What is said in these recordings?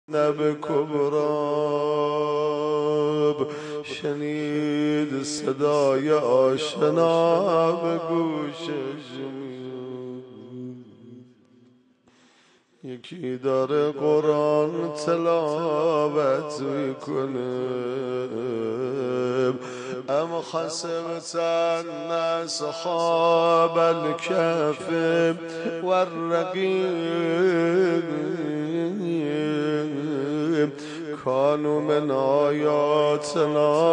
نب کبراب شنید صدای آشنا به گوشش یکی داره قرآن تلاوت میکنه ام حسبت ان اصحاب الکهف والرقیم کانوا من آیاتنا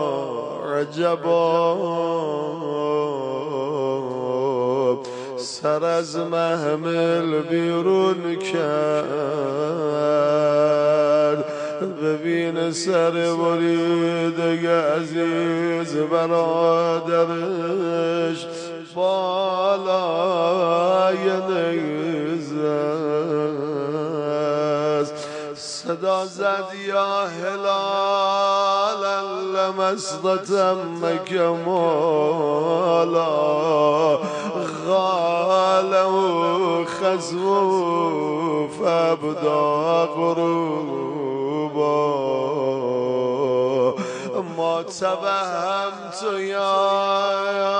عجبا سر از محمل بیرون کرد ببین سر بریده عزیز برادرش بالای نیزه است صدا زد یا هلال لمست امک مولا غاله خزو فابدا غروبا ما توهمت یا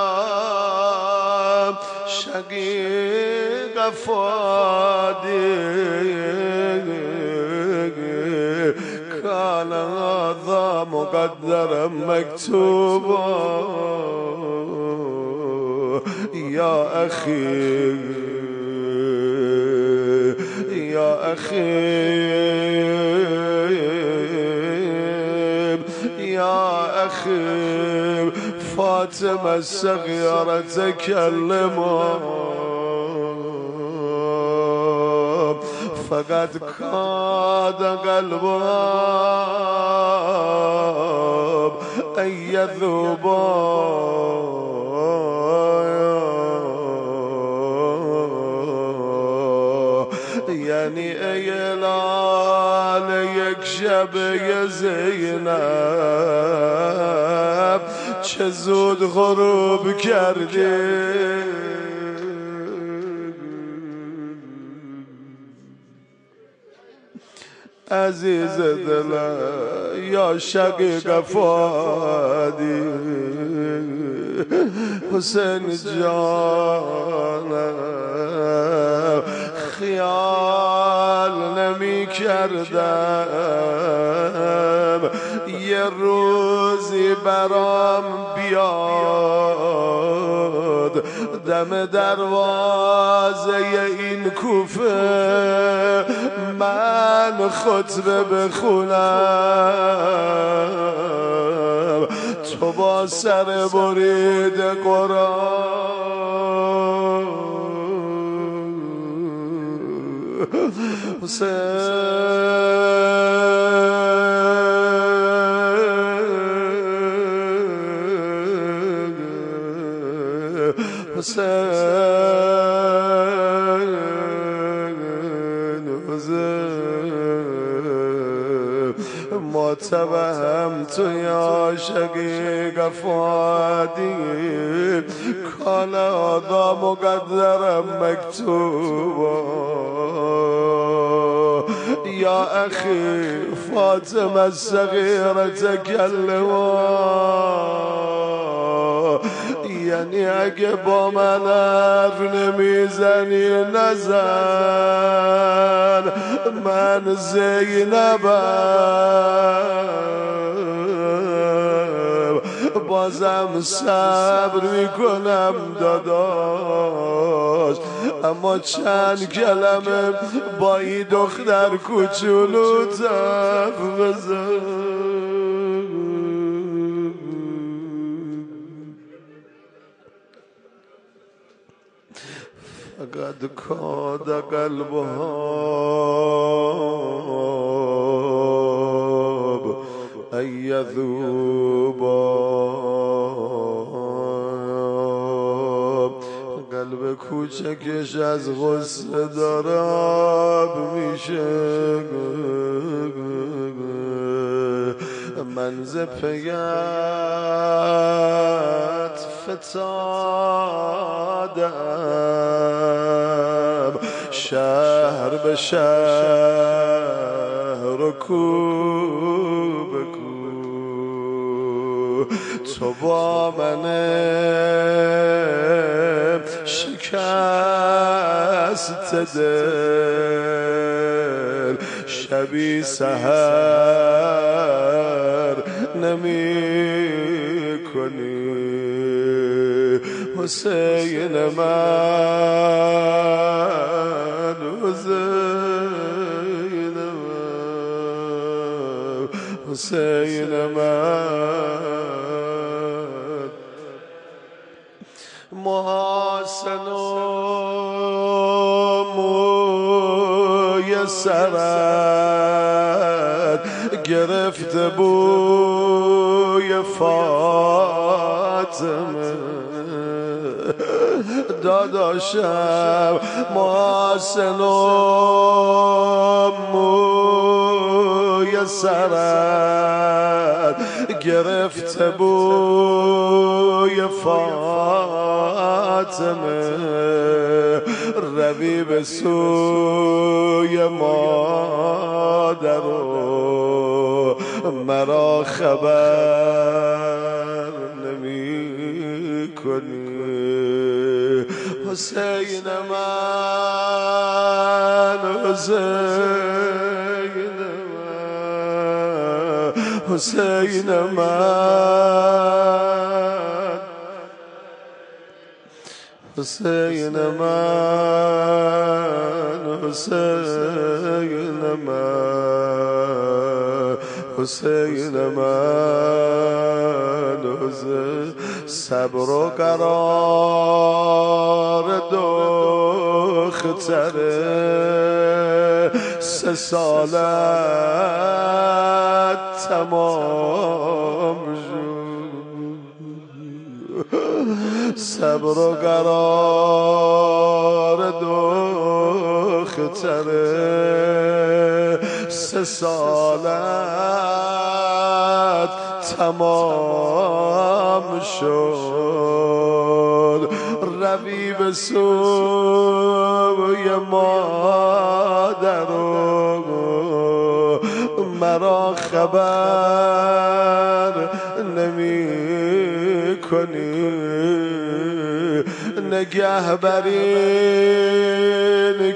شقیق فادی کان هذا مقدرا مکتوبا یا اخی یا اخی یا اخی فاطمه الصغيرة تكلم فقد كاد قلبها أن يذوبا یعنی ای لال یک شب زینب چه زود غروب کردی عزیز دل یا شقیق فادی حسین جانم خیال نمی کردم یه روزی برام بیاد دم دروازه این کوفه من خطبه بخونم تو با سر برید قرآن ما توهمت یا شقیق فادی کان هذا مقدرا مکتوبا یا اخی فاطمه الصغيرة تکلم یعنی اگه با من حرف نمیزنی نزن من زینبم بازم صبر میکنم داداش اما چند کلمه با این دختر کوچولو تف بزن فقد کاد قلبها ان یذوبا قلب کوچکش از غصه داراب میشه من ز پیت فتادم شهر به شهر بکو بکو تو با من شکست دل شبی سحر نمی کنی حسین من حسین من حسین من محاسن و میسرت گرفته بوی فاطمه داداشم محاسن و میسرت گرفته بوی فاطمه روی به سوی مادر و مرا خبر نمی کنی حسین من حسین من حسین من حسین من حسین من حسین من صبر و قرار دختره 3 سالت تمام صبر و قرار دختره 3 سالت تمام شد روی به سوی مادر و مرا خبر نمی کنی نگه برین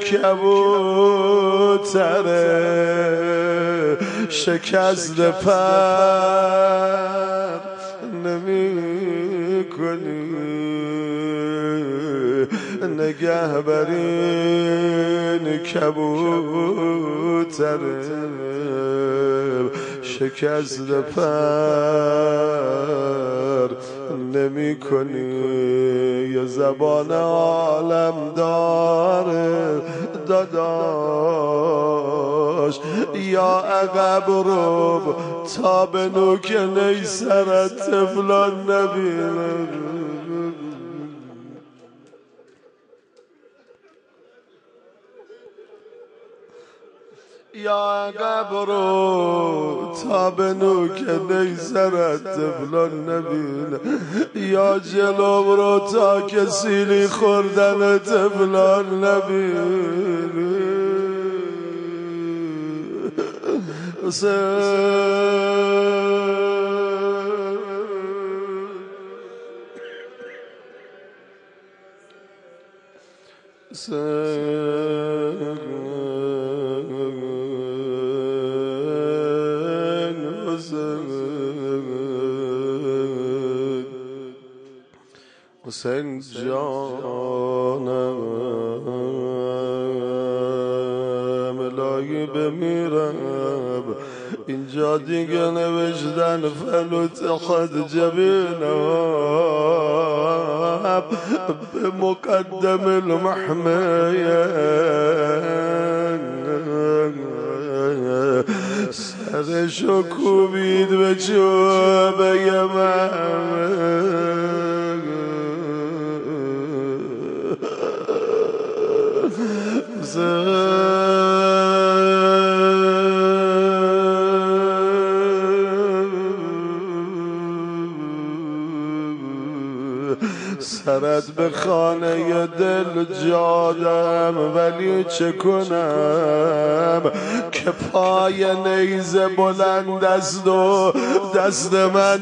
کبوتره شکست پر نمی کنی نگه برین کبوتره شکست پر نمی کنی یه زبان عالم داره داداش یا عقب رو تا به نوک نیسرت طفلان نبینه یا عقب رو تا به نوک نیسرت طفلان نبینه یا جلو رو تا که سیلی خوردن طفلان نبینه حسین جانم الهی بمیرم اینجا دیگه نوشتن فلوتحت جبینم به مقدم المحمیه سرشو کوبید به چوبه من سرت به خانه دل جادم ولی چه کنم که پای نیزه بلند است و دست من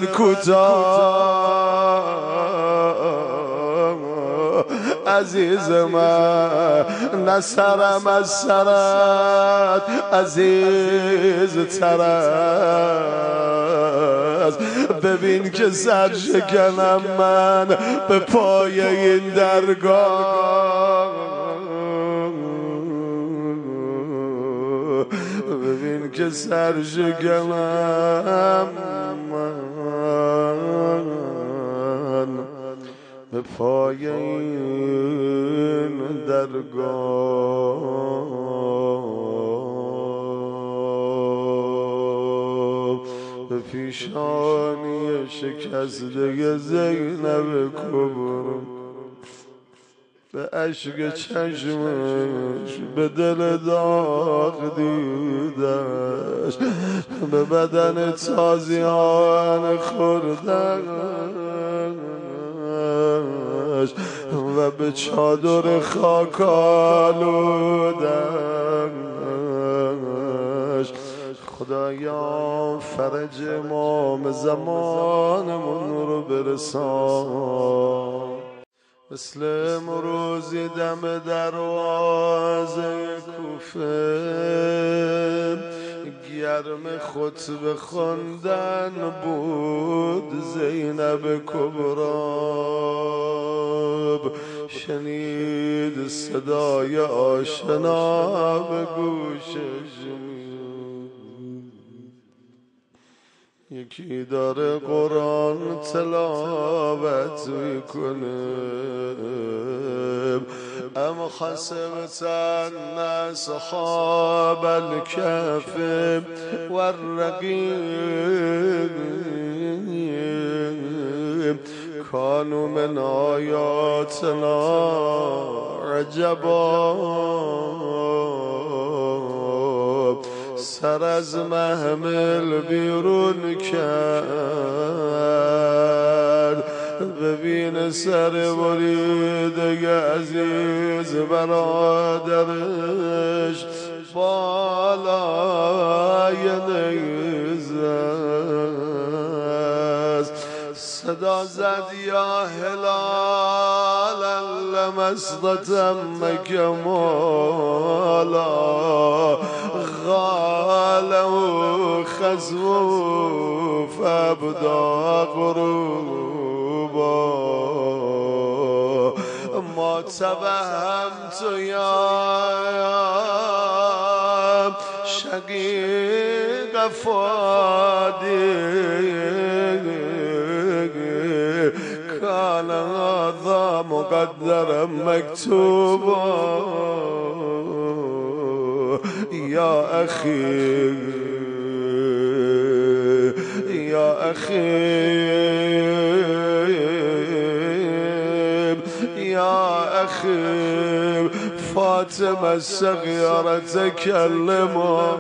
کوتاه. عزیز من نصرم از سرت عزیز تر است. ببین که سر شکنم من به پای این درگاه. ببین که سر شکنم من به پای این درگاه. به پیشانی شکسته زینب کبرا، به اشک چشمش به دل داغ دیدش، به بدن تازیان خوردش و به چادر خاک آلودش. خدایا فرج امام زمانمون رو برسان. مثل امروزی دم دروازه کوفه، گرم خطبه خواندن بود زینب کبرا. شنید صدای آشنا به گوشش، یکی داره قرآن تلاوت میکنه. اما حسبت ان اصحاب الکهف والرقیم کانوا من آیاتنا عجبا. سر از محمل بیرون کرد، ببین سر بریده عزیز برادرش بالای نیزه است. صدا زد یا هلال لم استتمک مالا، غاله خزو فابدا غروبا. ما توهمت یا شقیق فادی کان هذا مقدرا مکتوبا. یا اخی یا اخی یا اخی فاطمه الصغيرة تكلما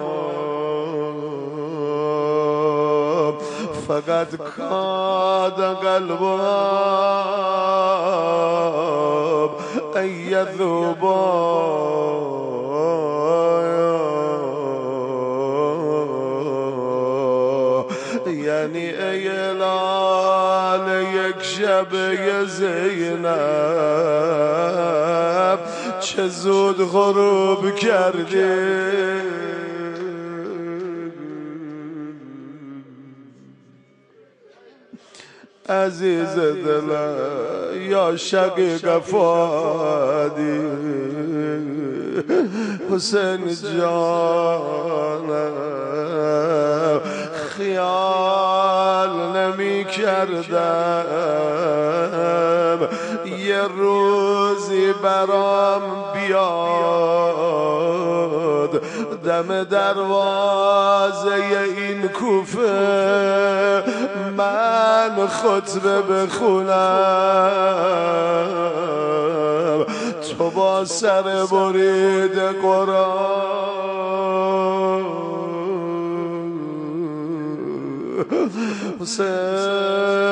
فقد كاد قلبها أن يذوبا. یعنی ای لال یک شب زینب چه زود غروب کردی. عزیز دلم یا شقیق فادی حسین جانم خیال نمی کردم یه روزی برام بیاد دم دروازه این کوفه من خطبه بخونم تو با سر برید قرآن. حسین